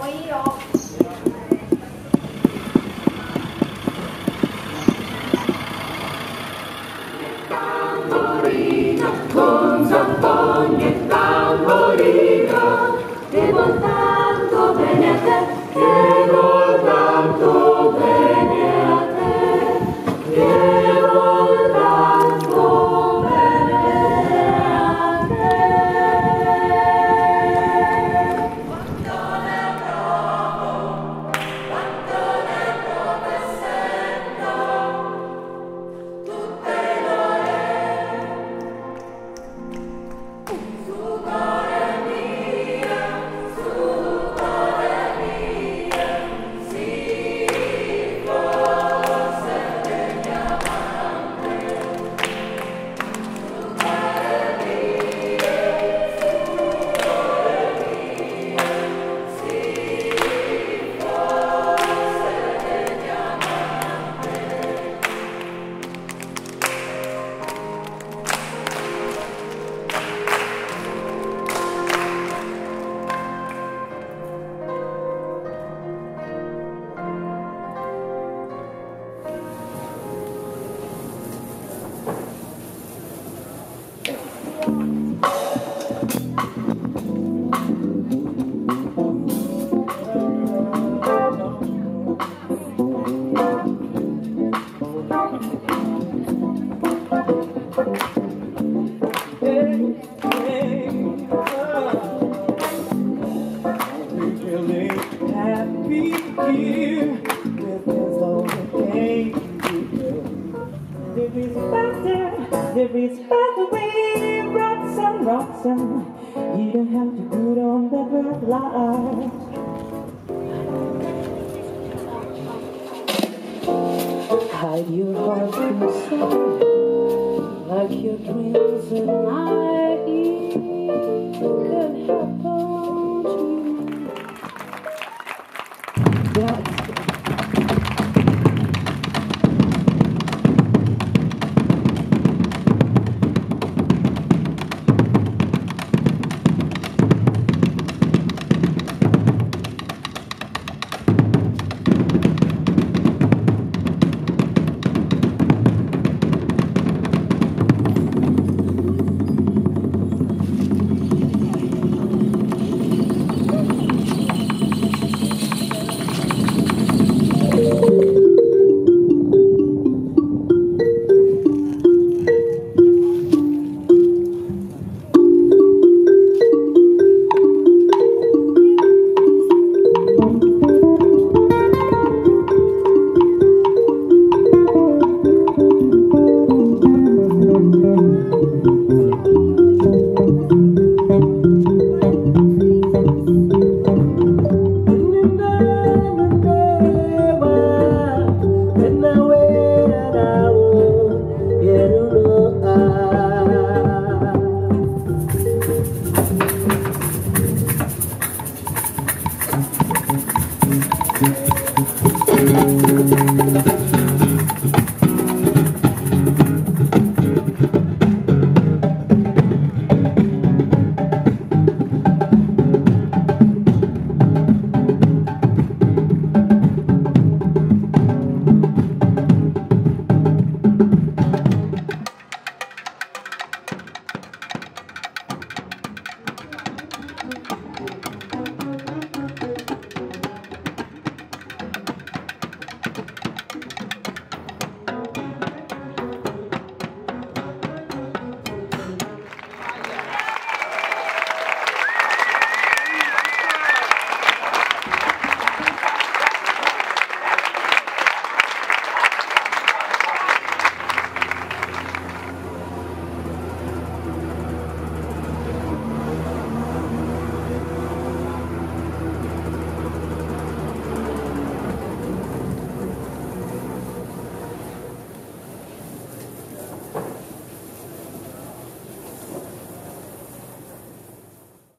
Con zampogni e tamborino, che vuol tanto bene a te, che vuol tanto bene a te, che vuol tanto bene a te. Quanto ne provo e sento, tutte lo è. Su cuore mia, si fosse degli amanti. Su cuore mia, si fosse degli amanti. Really happy here with his own baby. There is better way, Roxanne. You don't have to put on the red light. Hide your heart inside, like your dreams at night. It could happen to you. Thank you.